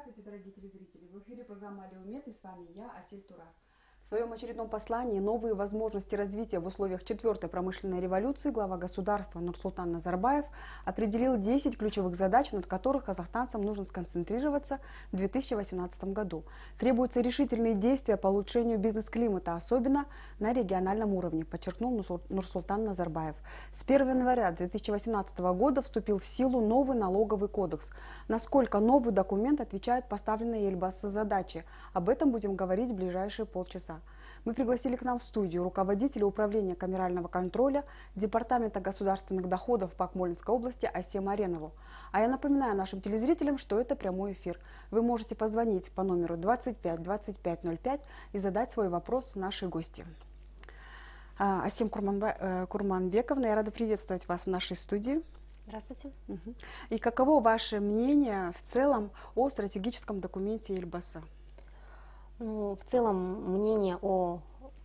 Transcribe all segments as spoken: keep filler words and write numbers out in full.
Здравствуйте, дорогие телезрители! В эфире программа «Алиумет» и с вами я, Асель Турак. В своем очередном послании «Новые возможности развития в условиях четвертой промышленной революции» глава государства Нурсултан Назарбаев определил десять ключевых задач, над которых казахстанцам нужно сконцентрироваться в две тысячи восемнадцатом году. Требуются решительные действия по улучшению бизнес-климата, особенно на региональном уровне, подчеркнул Нурсултан Назарбаев. С первого января две тысячи восемнадцатого года вступил в силу новый налоговый кодекс. Насколько новый документ отвечает поставленной Эльбасы задаче? Об этом будем говорить в ближайшие полчаса. Мы пригласили к нам в студию руководителя управления камерального контроля Департамента государственных доходов по Акмолинской области Асия Маренову. А я напоминаю нашим телезрителям, что это прямой эфир. Вы можете позвонить по номеру двадцать пять двадцать пять ноль пять и задать свой вопрос нашей гости. Асим Курманбековна, я рада приветствовать вас в нашей студии. Здравствуйте. Угу. И каково ваше мнение в целом о стратегическом документе Эльбасы? Ну, в целом мнение о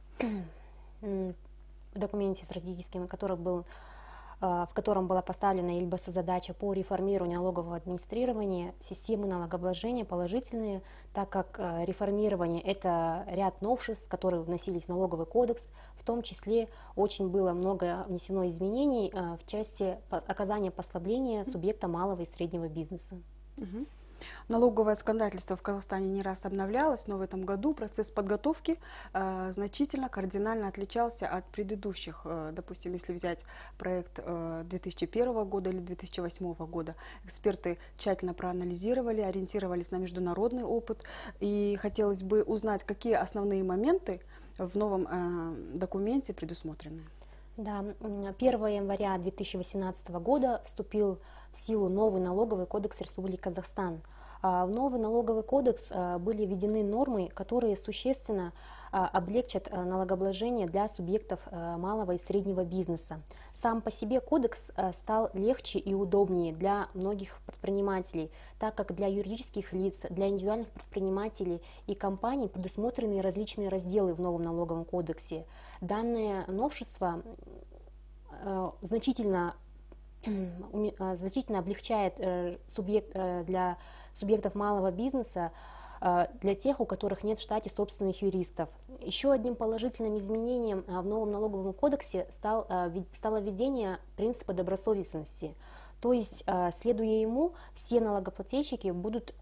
документе стратегическом, который был, в котором была поставлена Эльбасы задача по реформированию налогового администрирования, системы налогообложения положительные, так как реформирование — это ряд новшеств, которые вносились в налоговый кодекс, в том числе очень было много внесено изменений в части оказания послабления субъекта малого и среднего бизнеса. Угу. Налоговое законодательство в Казахстане не раз обновлялось, но в этом году процесс подготовки э, значительно, кардинально отличался от предыдущих. Э, допустим, если взять проект э, две тысячи первого года или две тысячи восьмого года, эксперты тщательно проанализировали, ориентировались на международный опыт. И хотелось бы узнать, какие основные моменты в новом э, документе предусмотрены. Да, первого января две тысячи восемнадцатого года вступил в силу новый налоговый кодекс Республики Казахстан. В новый налоговый кодекс были введены нормы, которые существенно облегчат налогообложение для субъектов малого и среднего бизнеса. Сам по себе кодекс стал легче и удобнее для многих предпринимателей, так как для юридических лиц, для индивидуальных предпринимателей и компаний предусмотрены различные разделы в новом налоговом кодексе. Данное новшество значительно значительно облегчает субъект, для субъектов малого бизнеса, для тех, у которых нет в штате собственных юристов. Еще одним положительным изменением в новом налоговом кодексе стал, стало введение принципа добросовестности. То есть, следуя ему, все налогоплательщики будут,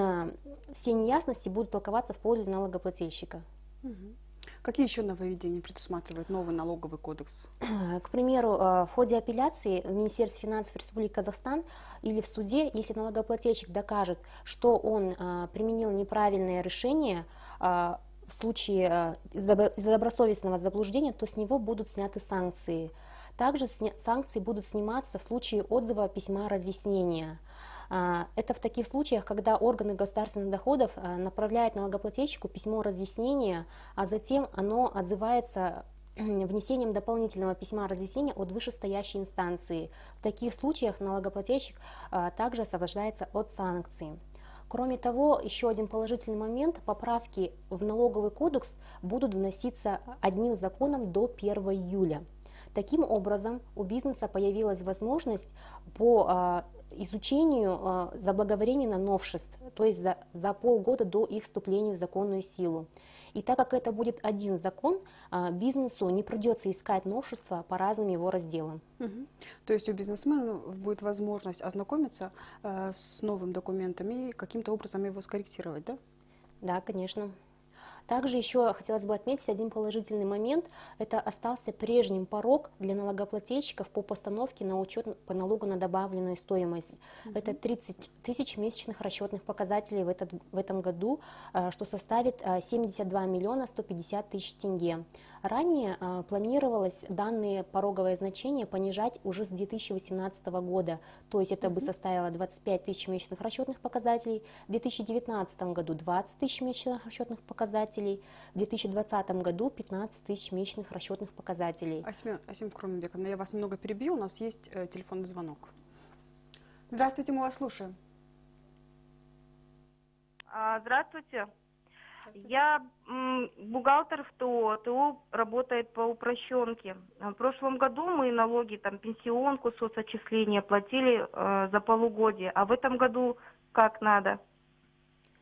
все неясности будут толковаться в пользу налогоплательщика. Угу. Какие еще нововведения предусматривает новый налоговый кодекс? К примеру, в ходе апелляции в Министерстве финансов Республики Казахстан или в суде, если налогоплательщик докажет, что он применил неправильное решение в случае из-за добросовестного заблуждения, то с него будут сняты санкции. Также санкции будут сниматься в случае отзыва письма разъяснения. Это в таких случаях, когда органы государственных доходов направляют налогоплательщику письмо разъяснения, а затем оно отзывается внесением дополнительного письма разъяснения от вышестоящей инстанции. В таких случаях налогоплательщик также освобождается от санкций. Кроме того, еще один положительный момент: поправки в налоговый кодекс будут вноситься одним законом до первого июля. Таким образом, у бизнеса появилась возможность по изучению заблаговременно новшеств, то есть за, за полгода до их вступления в законную силу. И так как это будет один закон, бизнесу не придется искать новшества по разным его разделам. Угу. То есть у бизнесмена будет возможность ознакомиться э, с новым документом и каким-то образом его скорректировать, да? Да, конечно. Также еще хотелось бы отметить один положительный момент. Это остался прежним порог для налогоплательщиков по постановке на учет по налогу на добавленную стоимость. Mm-hmm. Это тридцать тысяч месячных расчетных показателей в, этот, в этом году, что составит семьдесят два миллиона сто пятьдесят тысяч тенге. Ранее планировалось данные пороговые значения понижать уже с две тысячи восемнадцатого года, то есть это mm-hmm. бы составило двадцать пять тысяч месячных расчетных показателей, в две тысячи девятнадцатом году двадцать тысяч месячных расчетных показателей, в две тысячи двадцатом году пятнадцать тысяч месячных расчетных показателей. Асим Курманбековна, я вас немного перебил, у нас есть э, телефонный звонок. Здравствуйте, мы вас слушаем. А, здравствуйте. Я м, бухгалтер в ТО. ТО работает по упрощенке. В прошлом году мы налоги, там, пенсионку, соцотчисления платили э, за полугодие. А в этом году как надо?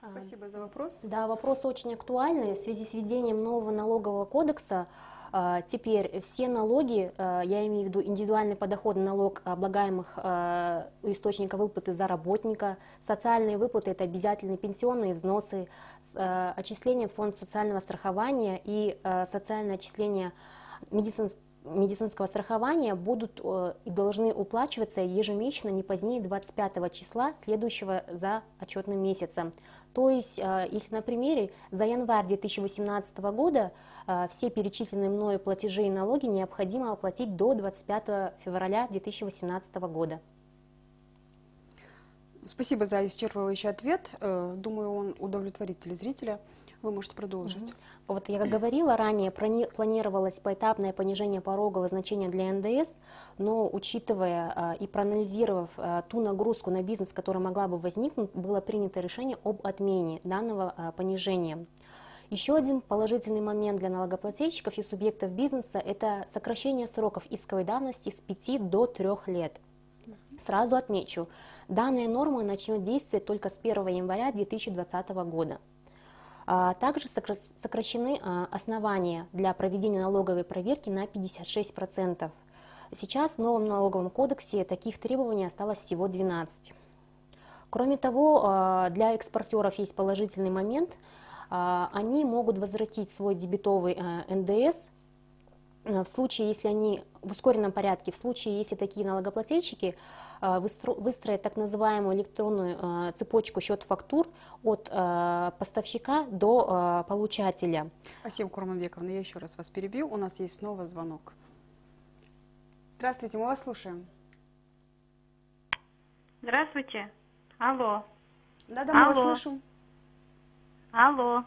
Спасибо за вопрос. Да, вопрос очень актуальный. В связи с введением нового налогового кодекса а, теперь все налоги, а, я имею в виду индивидуальный подоходный налог облагаемых а, у источника выплаты за работника, социальные выплаты — это обязательные пенсионные взносы, с, а, отчисления в фонд социального страхования и а, социальное отчисление медицинского медицинского страхования будут э, и должны уплачиваться ежемесячно не позднее двадцать пятого числа, следующего за отчетным месяцем. То есть, э, если на примере, за январь две тысячи восемнадцатого года э, все перечисленные мною платежи и налоги необходимо оплатить до двадцать пятого февраля две тысячи восемнадцатого года. Спасибо за исчерпывающий ответ. Э, Думаю, он удовлетворит телезрителя. Вы можете продолжить. Вот я как говорила ранее, планировалось поэтапное понижение порогового значения для эн дэ эс, но учитывая а, и проанализировав а, ту нагрузку на бизнес, которая могла бы возникнуть, было принято решение об отмене данного а, понижения. Еще один положительный момент для налогоплательщиков и субъектов бизнеса — это сокращение сроков исковой давности с пяти до трёх лет. Сразу отмечу, данная норма начнет действовать только с первого января две тысячи двадцатого года. Также сокращены основания для проведения налоговой проверки на пятьдесят шесть процентов. Сейчас в новом налоговом кодексе таких требований осталось всего двенадцать. Кроме того, для экспортеров есть положительный момент. Они могут возвратить свой дебетовый эн дэ эс в случае, если они в ускоренном порядке, в случае, если такие налогоплательщики выстроят так называемую электронную цепочку счет-фактур от поставщика до получателя. Асия Курманбековна, я еще раз вас перебью. У нас есть снова звонок. Здравствуйте, мы вас слушаем. Здравствуйте. Алло. Да-да, мы вас Алло. слышим. Алло.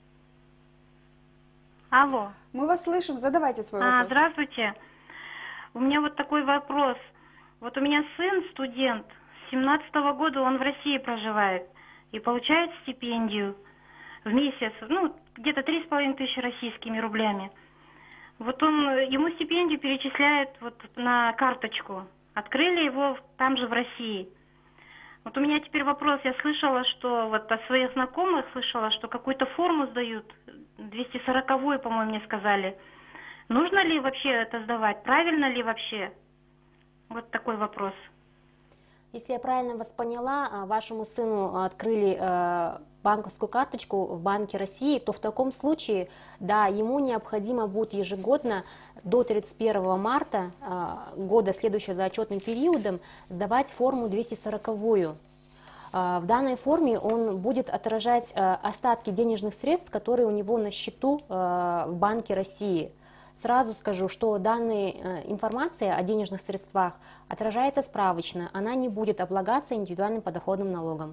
Алло. Мы вас слышим, задавайте свой А, вопрос. здравствуйте. У меня вот такой вопрос. Вот у меня сын студент, с семнадцатого года он в России проживает и получает стипендию в месяц, ну, где-то три с половиной тысячи российскими рублями. Вот он, ему стипендию перечисляют вот на карточку. Открыли его там же в России. Вот у меня теперь вопрос, я слышала, что вот от своих знакомых слышала, что какую-то форму сдают, двести сороковую, по-моему, мне сказали. Нужно ли вообще это сдавать? Правильно ли вообще? Вот такой вопрос. Если я правильно вас поняла, вашему сыну открыли банковскую карточку в Банке России, то в таком случае, да, ему необходимо будет ежегодно до тридцать первого марта года, следующего за отчетным периодом, сдавать форму двести сороковую. В данной форме он будет отражать остатки денежных средств, которые у него на счету в Банке России. Сразу скажу, что данная информация о денежных средствах отражается справочно, она не будет облагаться индивидуальным подоходным налогом.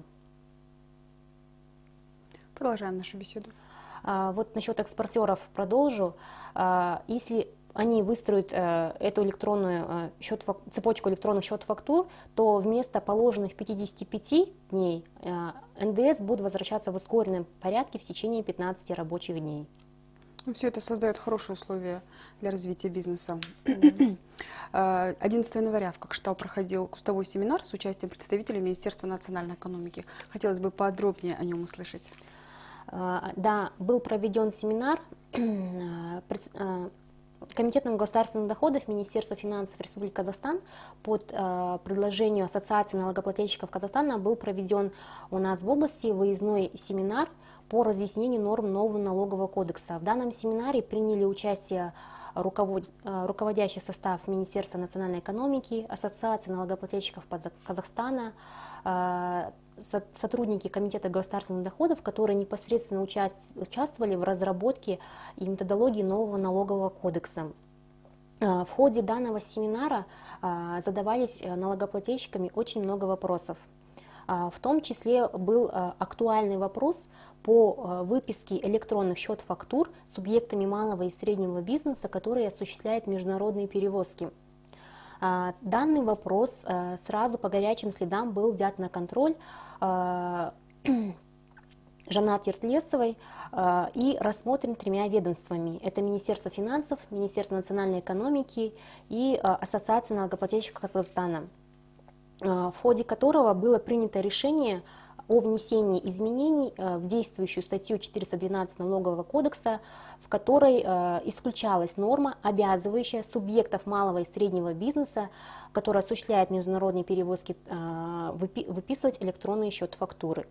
Продолжаем нашу беседу. Вот насчет экспортеров продолжу. Если они выстроят эту электронную счет, цепочку электронных счет-фактур, то вместо положенных пятидесяти пяти дней эн дэ эс будет возвращаться в ускоренном порядке в течение пятнадцати рабочих дней. Все это создает хорошие условия для развития бизнеса. одиннадцатого января в Кокштау проходил кустовой семинар с участием представителей Министерства национальной экономики. Хотелось бы подробнее о нем услышать. Да, был проведен семинар Комитетом государственных доходов Министерства финансов Республики Казахстан под э, предложением Ассоциации налогоплательщиков Казахстана был проведен у нас в области выездной семинар по разъяснению норм нового налогового кодекса. В данном семинаре приняли участие руковод... руководящий состав Министерства национальной экономики, Ассоциации налогоплательщиков Казахстана, э, сотрудники Комитета государственных доходов, которые непосредственно участвовали в разработке и методологии нового налогового кодекса. В ходе данного семинара задавались налогоплательщиками очень много вопросов. В том числе был актуальный вопрос по выписке электронных счет-фактур субъектами малого и среднего бизнеса, которые осуществляют международные перевозки. Данный вопрос сразу по горячим следам был взят на контроль Жанат Ертлесовой и рассмотрен тремя ведомствами. Это Министерство финансов, Министерство национальной экономики и Ассоциация налогоплательщиков Казахстана, в ходе которого было принято решение о внесении изменений в действующую статью четыреста двенадцать Налогового кодекса, в которой исключалась норма, обязывающая субъектов малого и среднего бизнеса, которые осуществляют международные перевозки, выписывать электронный счет фактуры.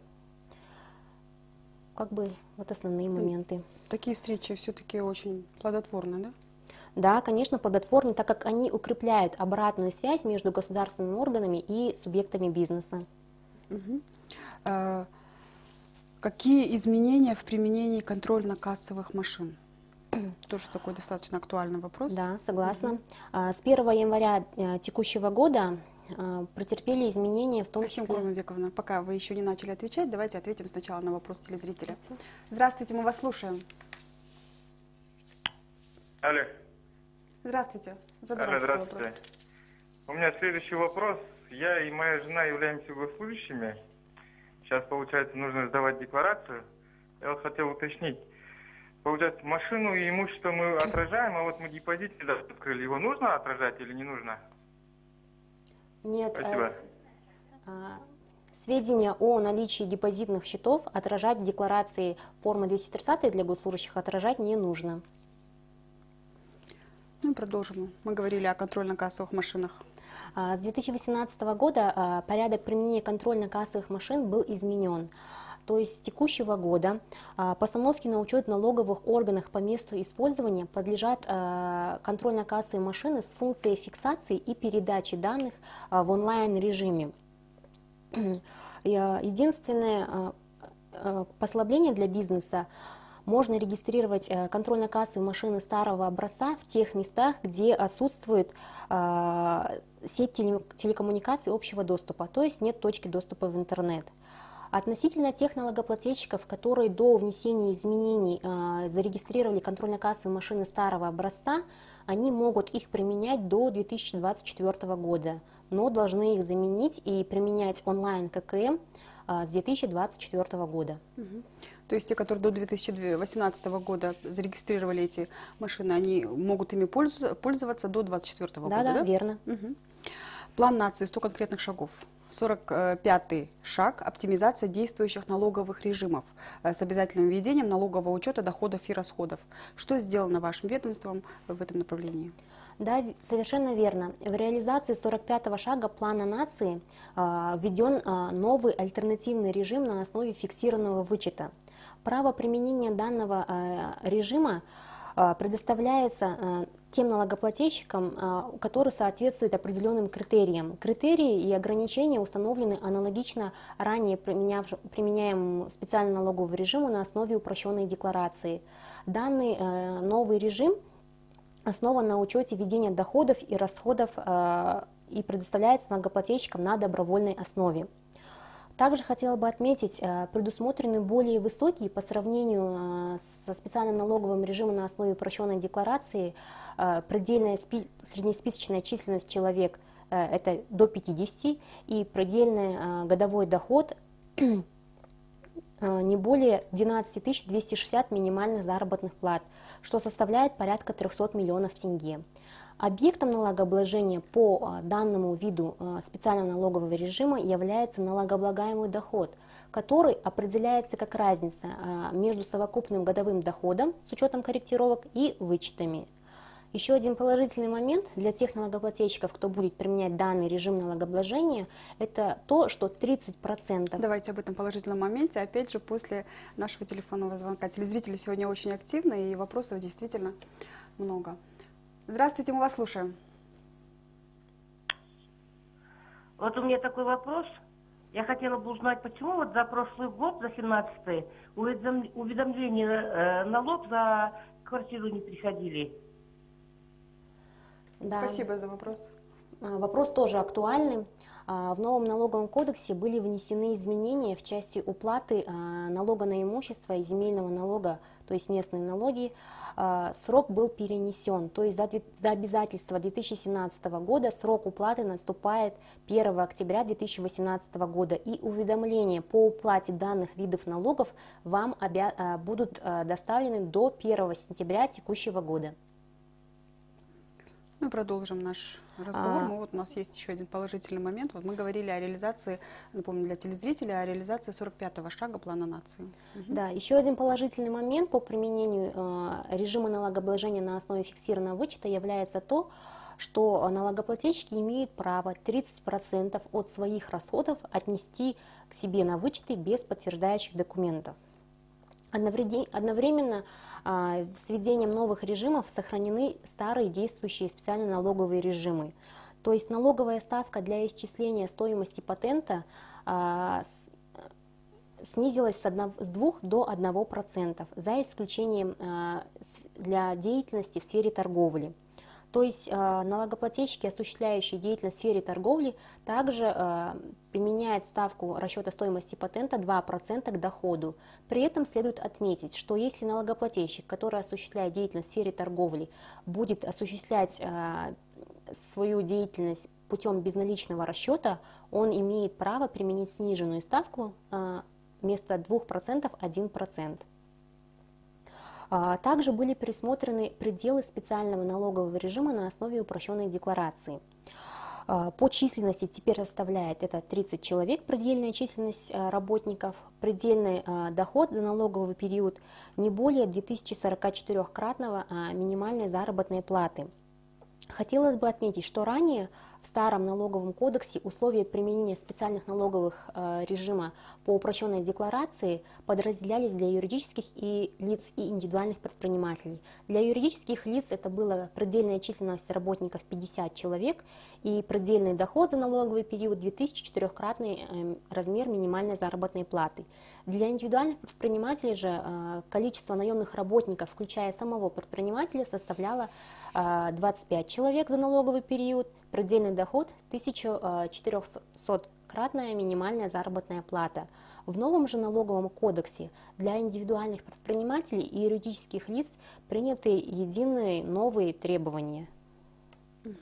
Как бы вот основные моменты. Такие встречи все-таки очень плодотворны, да? Да, конечно, плодотворны, так как они укрепляют обратную связь между государственными органами и субъектами бизнеса. Угу. А, какие изменения в применении контрольно-кассовых машин? Тоже такой достаточно актуальный вопрос. Да, согласна. Угу. С первого января текущего года претерпели изменения, в том Спасибо, числе... Гульнара Бековна. Пока вы еще не начали отвечать, давайте ответим сначала на вопрос телезрителя. Здравствуйте, мы вас слушаем. Алло. Здравствуйте. Задавайте Алло, здравствуйте. вопрос. У меня следующий вопрос. Я и моя жена являемся госслужащими. Сейчас, получается, нужно сдавать декларацию. Я вот хотел уточнить. Получается, машину и имущество мы отражаем, а вот мы депозит открыли. Его нужно отражать или не нужно? Нет, Спасибо. с, а, сведения о наличии депозитных счетов отражать в декларации формы двести тридцать для госслужащих отражать не нужно. Ну, продолжим. Мы говорили о контрольно-кассовых машинах. С две тысячи восемнадцатого года порядок применения контрольно-кассовых машин был изменен. То есть с текущего года постановки на учет в налоговых органах по месту использования подлежат контрольно-кассовые машины с функцией фиксации и передачи данных в онлайн-режиме. Единственное послабление для бизнеса: можно регистрировать контрольно-кассовые машины старого образца в тех местах, где отсутствует сеть телекоммуникаций общего доступа, то есть нет точки доступа в интернет. Относительно тех налогоплательщиков, которые до внесения изменений э, зарегистрировали контрольно-кассовые машины старого образца, они могут их применять до две тысячи двадцать четвёртого года, но должны их заменить и применять онлайн ККМ э, с две тысячи двадцать четвёртого года. Угу. То есть те, которые до две тысячи восемнадцатого года зарегистрировали эти машины, они могут ими пользоваться до две тысячи двадцать четвёртого Да, года, да? Да, верно. Угу. План нации, сто конкретных шагов. сорок пятый шаг – оптимизация действующих налоговых режимов с обязательным введением налогового учета доходов и расходов. Что сделано вашим ведомством в этом направлении? Да, совершенно верно. В реализации сорок пятого шага плана нации э, введен э, новый альтернативный режим на основе фиксированного вычета. Право применения данного э, режима э, предоставляется э, тем налогоплательщикам, которые соответствуют определенным критериям. Критерии и ограничения установлены аналогично ранее применяемому специальному налоговому режиму на основе упрощенной декларации. Данный новый режим основан на учете ведения доходов и расходов и предоставляется налогоплательщикам на добровольной основе. Также хотела бы отметить, предусмотрены более высокие по сравнению со специальным налоговым режимом на основе упрощенной декларации предельная среднесписочная численность человек – это до пятидесяти, и предельный годовой доход не более двенадцати тысяч двухсот шестидесяти минимальных заработных плат, что составляет порядка трёхсот миллионов тенге. Объектом налогообложения по данному виду специального налогового режима является налогооблагаемый доход, который определяется как разница между совокупным годовым доходом с учетом корректировок и вычетами. Еще один положительный момент для тех налогоплательщиков, кто будет применять данный режим налогообложения, это то, что тридцать процентов... Давайте об этом положительном моменте, опять же, после нашего телефонного звонка. Телезрители сегодня очень активны, и вопросов действительно много. Здравствуйте, мы вас слушаем. Вот у меня такой вопрос. Я хотела бы узнать, почему вот за прошлый год, за семнадцатый, уведомления э, налог за квартиру не приходили. Да. Спасибо за вопрос. Вопрос тоже актуальный. В новом налоговом кодексе были внесены изменения в части уплаты налога на имущество и земельного налога, то есть местные налоги. Срок был перенесен, то есть за, за обязательства две тысячи семнадцатого года срок уплаты наступает первого октября две тысячи восемнадцатого года, и уведомления по уплате данных видов налогов вам обя- будут доставлены до первого сентября текущего года. Мы продолжим наш разговор. А... Ну, вот у нас есть еще один положительный момент. Вот мы говорили о реализации, напомню для телезрителей, о реализации сорок пятого шага плана нации. Угу. Да, еще один положительный момент по применению э, режима налогообложения на основе фиксированного вычета является то, что налогоплательщики имеют право тридцать процентов от своих расходов отнести к себе на вычеты без подтверждающих документов. Одновременно а, с введением новых режимов сохранены старые действующие специальные налоговые режимы. То есть налоговая ставка для исчисления стоимости патента а, с, снизилась с, одного, с двух до одного процента, за исключением а, для деятельности в сфере торговли. То есть э, налогоплательщики, осуществляющие деятельность в сфере торговли, также э, применяют ставку расчета стоимости патента два процента к доходу. При этом следует отметить, что если налогоплательщик, который осуществляет деятельность в сфере торговли, будет осуществлять э, свою деятельность путем безналичного расчета, он имеет право применить сниженную ставку э, вместо двух процентов один процент. Также были пересмотрены пределы специального налогового режима на основе упрощенной декларации. По численности теперь составляет это тридцать человек, предельная численность работников, предельный доход за налоговый период не более две тысячи сорокачетырёхкратного минимальной заработной платы. Хотелось бы отметить, что ранее в старом налоговом кодексе условия применения специальных налоговых э, режима по упрощенной декларации подразделялись для юридических и лиц и индивидуальных предпринимателей. Для юридических лиц это была предельная численность работников пятьдесят человек и предельный доход за налоговый период две тысячи четырёхкратный э, размер минимальной заработной платы. Для индивидуальных предпринимателей же э, количество наемных работников, включая самого предпринимателя, составляло э, двадцать пять человек за налоговый период, предельный доход тысяча четырёхсоткратная минимальная заработная плата. В новом же налоговом кодексе для индивидуальных предпринимателей и юридических лиц приняты единые новые требования. Угу.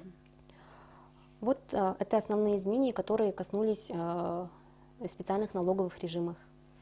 Вот э, это основные изменения, которые коснулись э, специальных налоговых режимов.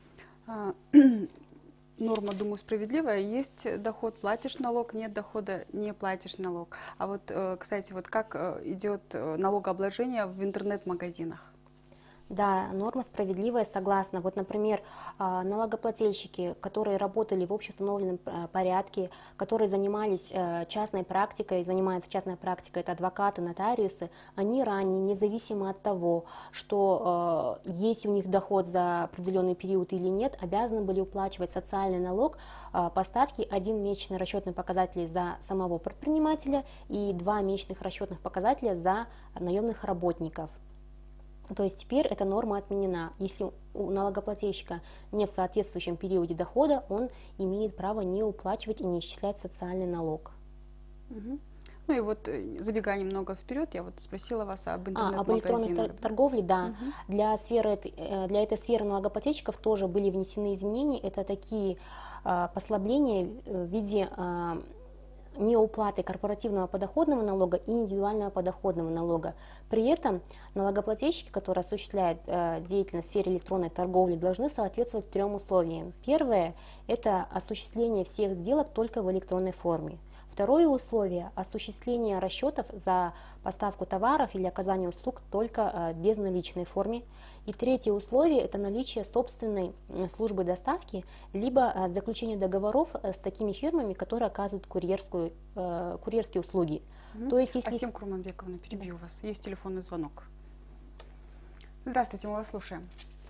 Норма, думаю, справедливая. Есть доход, платишь налог, нет дохода, не платишь налог. А вот, кстати, вот как идет налогообложение в интернет-магазинах? Да, норма справедливая, согласна. Вот, например, налогоплательщики, которые работали в общеустановленном порядке, которые занимались частной практикой, занимаются частной практикой, это адвокаты, нотариусы, они ранее, независимо от того, что есть у них доход за определенный период или нет, обязаны были уплачивать социальный налог по ставке один месячный расчетный показатель за самого предпринимателя и два месячных расчетных показателя за наемных работников. То есть теперь эта норма отменена. Если у налогоплательщика нет в соответствующем периоде дохода, он имеет право не уплачивать и не исчислять социальный налог. Угу. Ну и вот, забегая немного вперед, я вот спросила вас об интернет-магазинах. А, об электронной да? торговле, да. Угу. Для, сферы, для этой сферы налогоплательщиков тоже были внесены изменения. Это такие а, послабления в виде а, неуплаты корпоративного подоходного налога и индивидуального подоходного налога. При этом налогоплательщики, которые осуществляют э, деятельность в сфере электронной торговли, должны соответствовать трем условиям. Первое – это осуществление всех сделок только в электронной форме. Второе условие – осуществление расчетов за поставку товаров или оказание услуг только э, в безналичной форме. И третье условие – это наличие собственной службы доставки, либо э, заключение договоров с такими фирмами, которые оказывают курьерскую, э, курьерские услуги. Mm-hmm. То есть, если... Асим Курманбековна, перебью да. вас. Есть телефонный звонок. Здравствуйте, мы вас слушаем.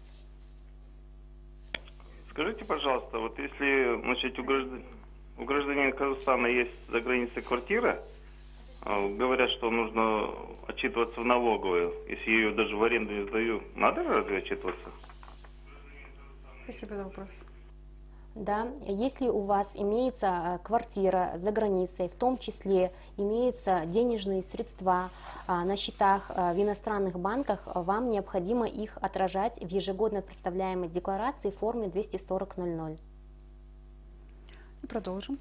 Скажите, пожалуйста, вот если, значит, у граждан... у гражданина Казахстана есть за границей квартира, говорят, что нужно отчитываться в налоговую, если я ее даже в аренду не сдаю. Надо разве отчитываться? Спасибо за вопрос. Да, если у вас имеется квартира за границей, в том числе имеются денежные средства на счетах в иностранных банках, вам необходимо их отражать в ежегодно представляемой декларации в форме двести сорок ноль ноль. И продолжим.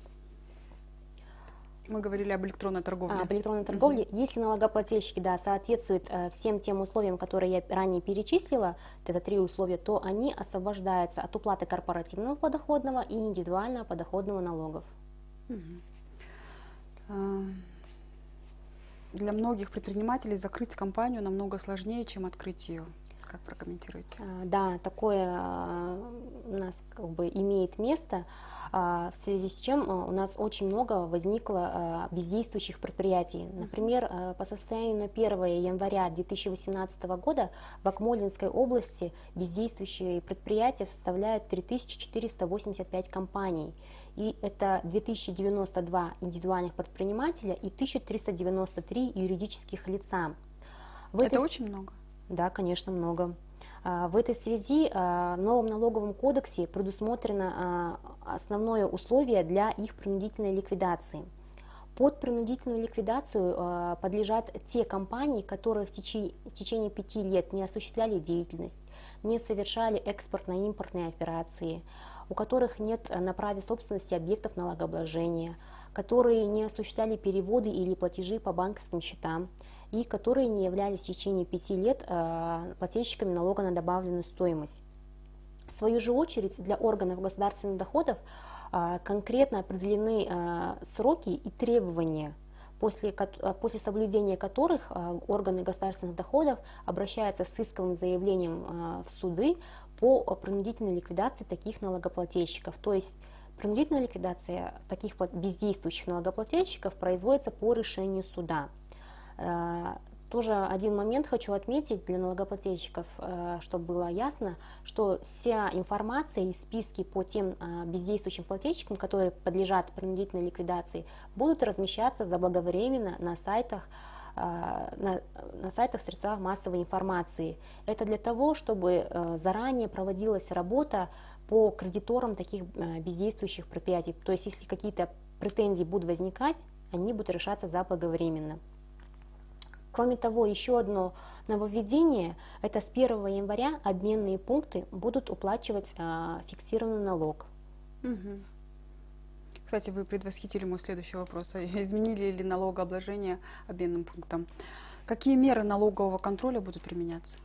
Мы говорили об электронной торговле. А, об электронной торговле. Uh-huh. Если налогоплательщики да, соответствуют э, всем тем условиям, которые я ранее перечислила, это три условия, то они освобождаются от уплаты корпоративного подоходного и индивидуального подоходного налогов. Uh-huh. uh, Для многих предпринимателей закрыть компанию намного сложнее, чем открыть ее. Как прокомментируете? Да, такое у нас как бы имеет место, в связи с чем у нас очень много возникло бездействующих предприятий. Например, по состоянию на первое января две тысячи восемнадцатого года в Акмолинской области бездействующие предприятия составляют три тысячи четыреста восемьдесят пять компаний. И это две тысячи девяносто два индивидуальных предпринимателя и тысяча триста девяносто три юридических лица. В это этой... очень много. Да, конечно, много. В этой связи в новом налоговом кодексе предусмотрено основное условие для их принудительной ликвидации. Под принудительную ликвидацию подлежат те компании, которые в течение, в течение пяти лет не осуществляли деятельность, не совершали экспортно-импортные операции, у которых нет на праве собственности объектов налогообложения, которые не осуществляли переводы или платежи по банковским счетам, и которые не являлись в течение пяти лет плательщиками налога на добавленную стоимость. В свою же очередь для органов государственных доходов конкретно определены сроки и требования, после, после соблюдения которых органы государственных доходов обращаются с исковым заявлением в суды по принудительной ликвидации таких налогоплательщиков. То есть принудительная ликвидация таких бездействующих налогоплательщиков производится по решению суда. Тоже один момент хочу отметить для налогоплательщиков, чтобы было ясно, что вся информация и списки по тем бездействующим плательщикам, которые подлежат принудительной ликвидации, будут размещаться заблаговременно на сайтах, на, на сайтах средств массовой информации. Это для того, чтобы заранее проводилась работа по кредиторам таких бездействующих предприятий. То есть, если какие-то претензии будут возникать, они будут решаться заблаговременно. Кроме того, еще одно нововведение – это с первого января обменные пункты будут уплачивать а, фиксированный налог. Угу. Кстати, вы предвосхитили мой следующий вопрос. Изменили ли налогообложение обменным пунктом? Какие меры налогового контроля будут применяться?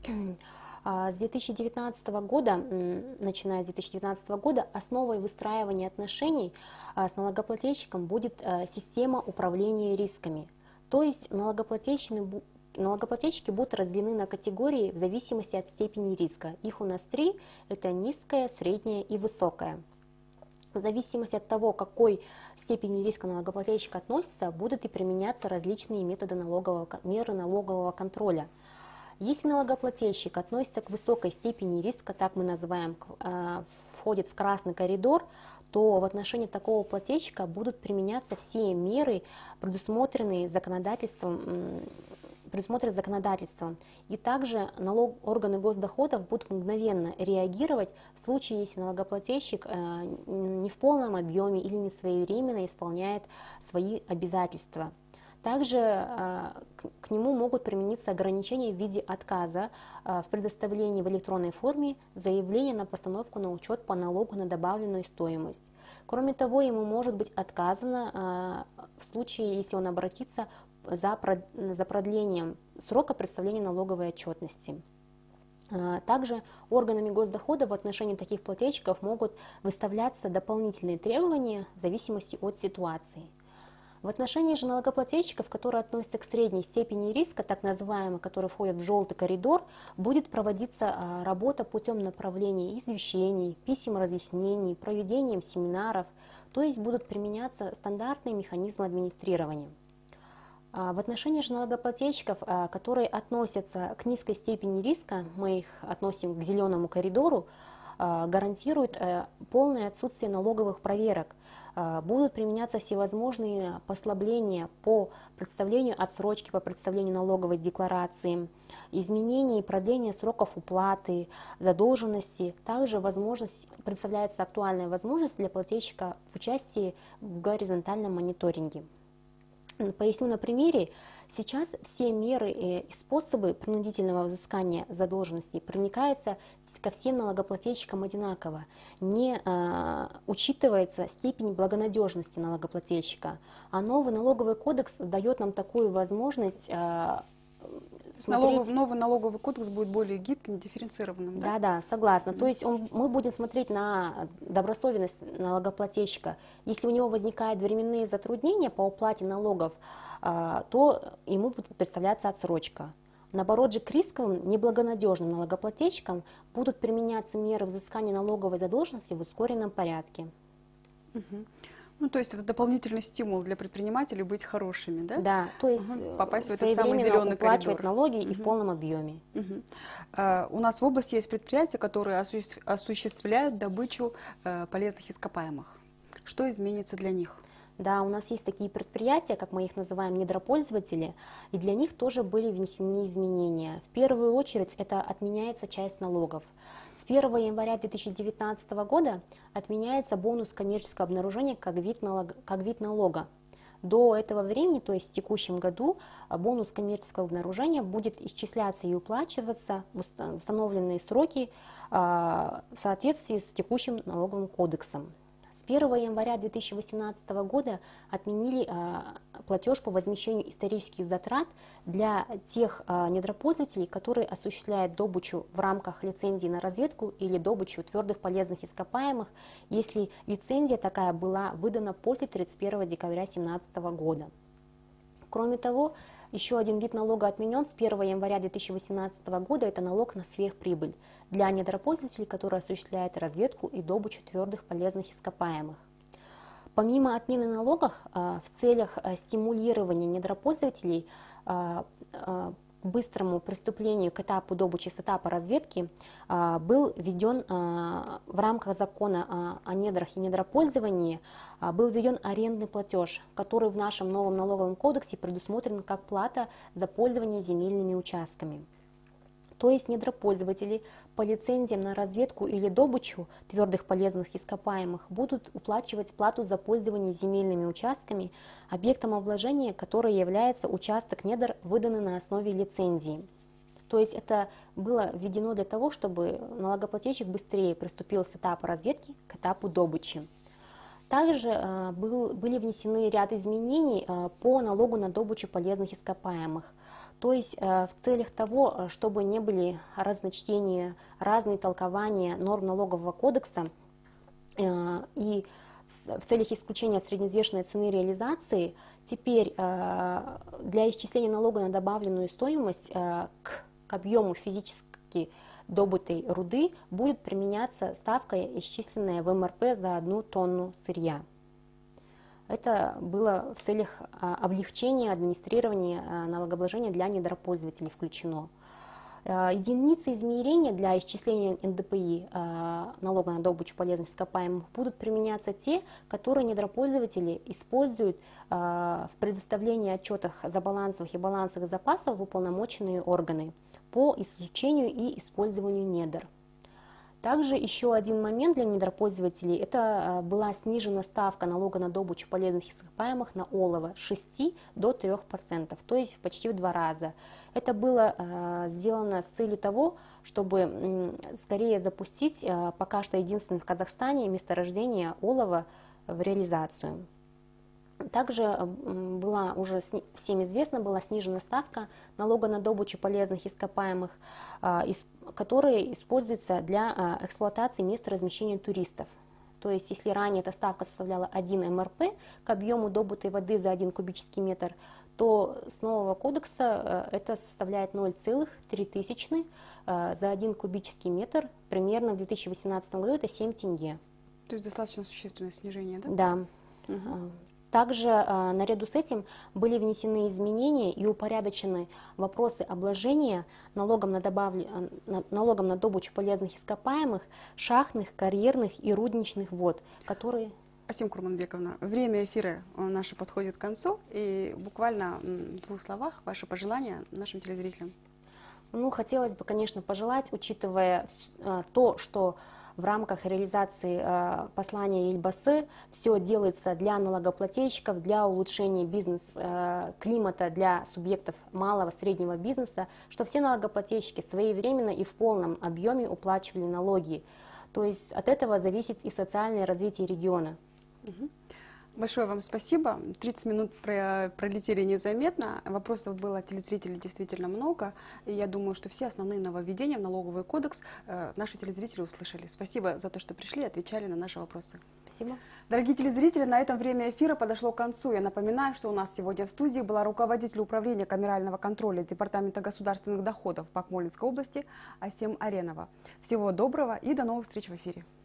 С две тысячи девятнадцатого года, начиная с две тысячи девятнадцатого года, основой выстраивания отношений с налогоплательщиком будет система управления рисками. То есть налогоплательщики, налогоплательщики будут разделены на категории в зависимости от степени риска. Их у нас три – это низкая, средняя и высокая. В зависимости от того, к какой степени риска налогоплательщик относится, будут и применяться различные методы налогового, меры налогового контроля. Если налогоплательщик относится к высокой степени риска, так мы называем, входит в красный коридор, то в отношении такого плательщика будут применяться все меры, предусмотренные законодательством, предусмотренные законодательством. И также налог, органы госдоходов будут мгновенно реагировать в случае, если налогоплательщик не в полном объеме или не своевременно исполняет свои обязательства. Также к нему могут примениться ограничения в виде отказа в предоставлении в электронной форме заявления на постановку на учет по налогу на добавленную стоимость. Кроме того, ему может быть отказано в случае, если он обратится за продлением срока представления налоговой отчетности. Также органами госдохода в отношении таких плательщиков могут выставляться дополнительные требования в зависимости от ситуации. В отношении же налогоплательщиков, которые относятся к средней степени риска, так называемой, которые входят в желтый коридор, будет проводиться работа путем направления извещений, писем разъяснений, проведением семинаров, то есть будут применяться стандартные механизмы администрирования. В отношении же налогоплательщиков, которые относятся к низкой степени риска, мы их относим к зеленому коридору, гарантирует полное отсутствие налоговых проверок. Будут применяться всевозможные послабления по представлению отсрочки, по представлению налоговой декларации, изменения и продления сроков уплаты, задолженности. Также возможность, представляется актуальная возможность для плательщика в участии в горизонтальном мониторинге. Поясню на примере. Сейчас все меры и способы принудительного взыскания задолженности проникаются ко всем налогоплательщикам одинаково. Не э, учитывается степень благонадежности налогоплательщика. А новый налоговый кодекс дает нам такую возможность э, смотреть... Налогов, новый налоговый кодекс будет более гибким, дифференцированным, да? Да, да, согласна. Mm-hmm. То есть он, мы будем смотреть на добросовестность налогоплательщика. Если у него возникают временные затруднения по уплате налогов, то ему будет представляться отсрочка. Наоборот же, к рисковым, неблагонадежным налогоплательщикам будут применяться меры взыскания налоговой задолженности в ускоренном порядке. Угу. Ну, то есть это дополнительный стимул для предпринимателей быть хорошими, да? Да, то есть угу. Попасть в этот самый зеленый уплачивать коридор. налоги угу. и в полном объеме. Угу. Uh, у нас в области есть предприятия, которые осуществ... осуществляют добычу uh, полезных ископаемых. Что изменится для них? Да, у нас есть такие предприятия, как мы их называем, недропользователи, и для них тоже были внесены изменения. В первую очередь это отменяется часть налогов. С первого января две тысячи девятнадцатого года отменяется бонус коммерческого обнаружения как вид налога. Как вид налога. До этого времени, то есть в текущем году, бонус коммерческого обнаружения будет исчисляться и уплачиваться в установленные сроки в соответствии с текущим налоговым кодексом. С первого января две тысячи восемнадцатого года отменили а, платеж по возмещению исторических затрат для тех а, недропользователей, которые осуществляют добычу в рамках лицензии на разведку или добычу твердых полезных ископаемых, если лицензия такая была выдана после тридцать первого декабря две тысячи семнадцатого года. Кроме того, еще один вид налога отменен с первого января две тысячи восемнадцатого года, это налог на сверхприбыль для недропользователей, которые осуществляют разведку и добычу твердых полезных ископаемых. Помимо отмены налогов, в целях стимулирования недропользователей к быстрому приступлению к этапу добычи с этапа разведки был введен в рамках закона о недрах и недропользовании был введен арендный платеж, который в нашем новом налоговом кодексе предусмотрен как плата за пользование земельными участками. То есть недропользователи по лицензиям на разведку или добычу твердых полезных ископаемых будут уплачивать плату за пользование земельными участками, объектом обложения, который является участок недр, выданный на основе лицензии. То есть это было введено для того, чтобы налогоплательщик быстрее приступил с этапа разведки к этапу добычи. Также э, был, были внесены ряд изменений э, по налогу на добычу полезных ископаемых. То есть э, в целях того, чтобы не были разночтения, разные толкования норм налогового кодекса э, и в целях исключения средневзвешенной цены реализации, теперь э, для исчисления налога на добавленную стоимость э, к, к объему физически добытой руды будет применяться ставка, исчисленная в эм эр пэ за одну тонну сырья. Это было в целях облегчения администрирования налогообложения для недропользователей включено. Единицы измерения для исчисления эн дэ пэ и, налога на добычу полезных ископаемых, будут применяться те, которые недропользователи используют в предоставлении отчетов за балансовых и балансовых запасов в уполномоченные органы по изучению и использованию недр. Также еще один момент для недропользователей – это была снижена ставка налога на добычу полезных ископаемых на олово с шести до трёх процентов, то есть почти в два раза. Это было э, сделано с целью того, чтобы э, скорее запустить э, пока что единственное в Казахстане месторождение олова в реализацию. Также была уже всем известно, была снижена ставка налога на добычу полезных ископаемых, которые используются для эксплуатации мест размещения туристов. То есть, если ранее эта ставка составляла один эм эр пэ к объему добытой воды за один кубический метр, то с нового кодекса это составляет ноль целых три десятых за один кубический метр, примерно в две тысячи восемнадцатом году это семь тенге. То есть достаточно существенное снижение, да? Да. Угу. Также э, наряду с этим были внесены изменения и упорядочены вопросы обложения налогом на, добавле, на, налогом на добычу полезных ископаемых, шахтных, карьерных и рудничных вод, которые... Асим Курманбековна, время эфира наше подходит к концу, и буквально в двух словах ваши пожелания нашим телезрителям. Ну, хотелось бы, конечно, пожелать, учитывая э, то, что в рамках реализации э, послания Ельбасы все делается для налогоплательщиков, для улучшения бизнес-климата, э, для субъектов малого, среднего бизнеса, что все налогоплательщики своевременно и в полном объеме уплачивали налоги. То есть от этого зависит и социальное развитие региона. Угу. Большое вам спасибо. тридцать минут про- пролетели незаметно. Вопросов было от телезрителей действительно много. И я думаю, что все основные нововведения в налоговый кодекс э, наши телезрители услышали. Спасибо за то, что пришли и отвечали на наши вопросы. Спасибо. Дорогие телезрители, на этом время эфира подошло к концу. Я напоминаю, что у нас сегодня в студии была руководитель управления камерального контроля Департамента государственных доходов по Акмолинской области Асем Аренова. Всего доброго и до новых встреч в эфире.